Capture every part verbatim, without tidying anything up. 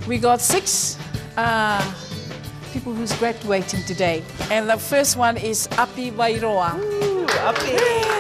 We got six uh, people who's graduating today. And the first one is Api Wairoa. Ooh, Api!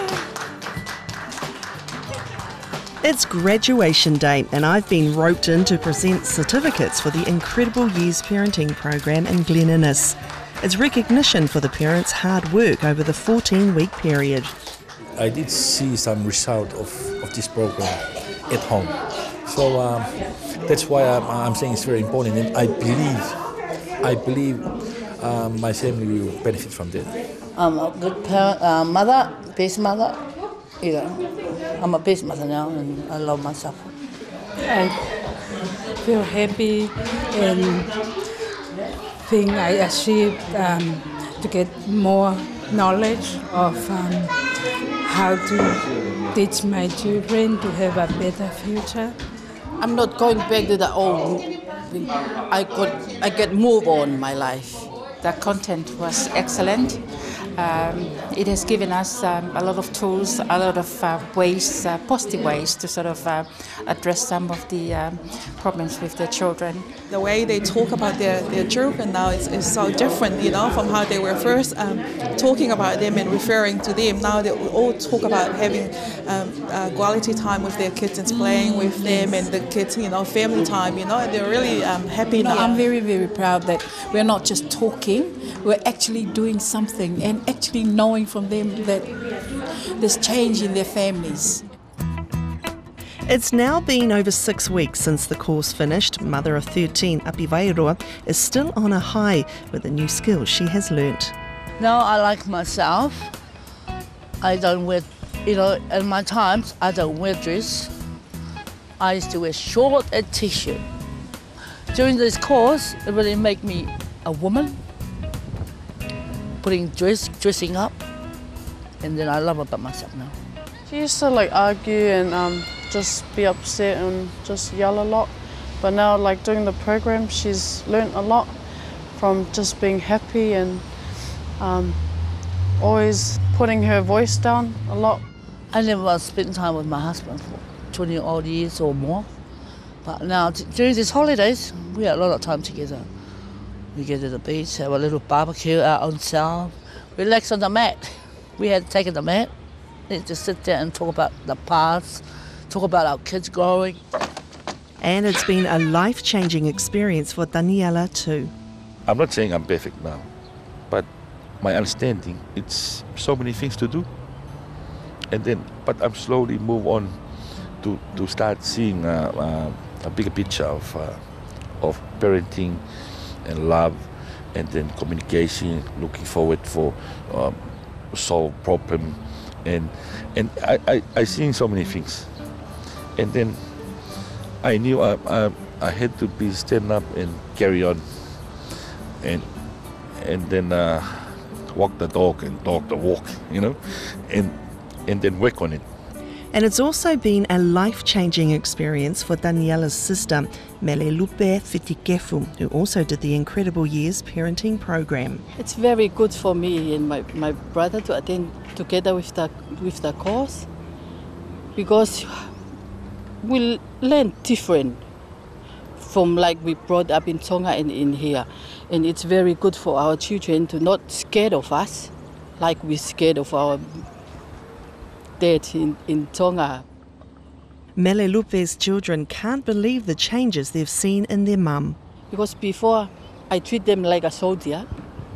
It's graduation day and I've been roped in to present certificates for the Incredible Years Parenting program in Glen Innes. It's recognition for the parents' hard work over the fourteen-week period. I did see some result of, of this program at home. So um, that's why I'm, I'm saying it's very important, and I believe, I believe um, my family will benefit from that. I'm a good parent, uh, mother, best mother. You know, I'm a best mother now, and I love myself. I feel happy and think I achieved um, to get more knowledge of um, how to teach my children to have a better future. I'm not going back to the old thing. I got, I get move on my life. The content was excellent. Um, it has given us um, a lot of tools, a lot of uh, ways, uh, positive ways to sort of uh, address some of the um, problems with their children. The way they talk about their, their children now is, is so different, you know, from how they were first um, talking about them and referring to them. Now they all talk about having um, uh, quality time with their kids and playing with them and the kids, you know, family time, you know, and they're really um, happy now. I'm very, very proud that we're not just talking, we're actually doing something and actually knowing from them that there's change in their families. It's now been over six weeks since the course finished. Mother of thirteen, Api Wairoa, is still on a high with the new skills she has learnt. Now I like myself. I don't wear, you know, in my times, I don't wear dress. I used to wear short and t-shirt. During this course, it really made me a woman. Putting dress, dressing up, and then I love about myself now. She used to like argue and um, just be upset and just yell a lot, but now like doing the program, she's learnt a lot from just being happy and um, always putting her voice down a lot. I never spent time with my husband for twenty odd years or more, but now during these holidays, we had a lot of time together. We get to the beach, have a little barbecue out on south, relax on the mat. We had taken the mat, and just sit there and talk about the past, talk about our kids growing. And it's been a life-changing experience for Daniela too. I'm not saying I'm perfect now, but my understanding, it's so many things to do. And then, but I'm slowly move on to, to start seeing uh, uh, a bigger picture of, uh, of parenting, and love, and then communication, looking forward for um, solve problem, and and I, I, I seen so many things, and then I knew I, I, I had to be stand up and carry on, and and then uh, walk the dog and dog the walk, you know, and and then work on it. And it's also been a life-changing experience for Daniela's sister, Melelupe Fitikefu, who also did the Incredible Years Parenting program. It's very good for me and my, my brother to attend together with the, with the course, because we learn different from like we brought up in Tonga and in here. And it's very good for our children to not scared of us, like we're scared of our dad in, in Tonga. Melelupe's children can't believe the changes they've seen in their mum. Because before, I treat them like a soldier,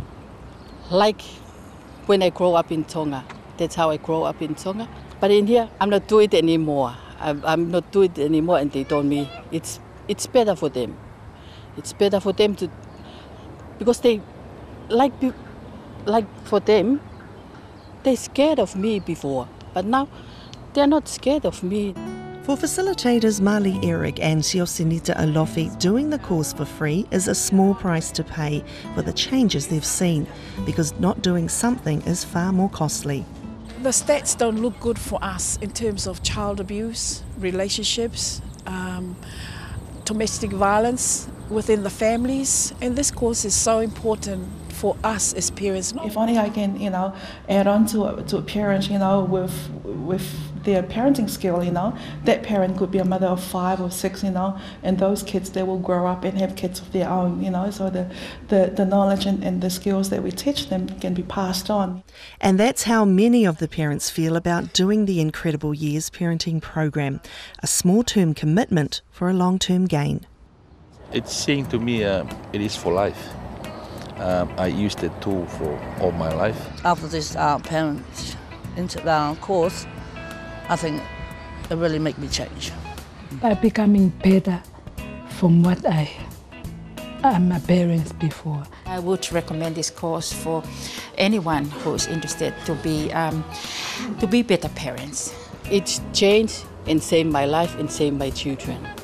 like when I grow up in Tonga. That's how I grow up in Tonga. But in here, I'm not doing it anymore. I'm, I'm not doing it anymore, and they told me it's it's better for them. It's better for them to, because they, like, like for them, they're scared of me before, but now they're not scared of me. For facilitators Mali Eric and Siosinita Alofi, doing the course for free is a small price to pay for the changes they've seen, because not doing something is far more costly. The stats don't look good for us in terms of child abuse, relationships, um, domestic violence within the families, and this course is so important for us as parents. If only I can, you know, add on to to parents, you know, with with their parenting skill, you know. That parent could be a mother of five or six, you know, and those kids, they will grow up and have kids of their own, you know, so the, the, the knowledge and, and the skills that we teach them can be passed on. And that's how many of the parents feel about doing the Incredible Years Parenting Program, a small-term commitment for a long-term gain. It's saying to me, uh, it is for life. Um, I used the tool for all my life. After this uh, parent uh, course, I think it really made me change. By becoming better from what I am a parent before. I would recommend this course for anyone who is interested to be um, to be better parents. It changed and saved my life and saved my children.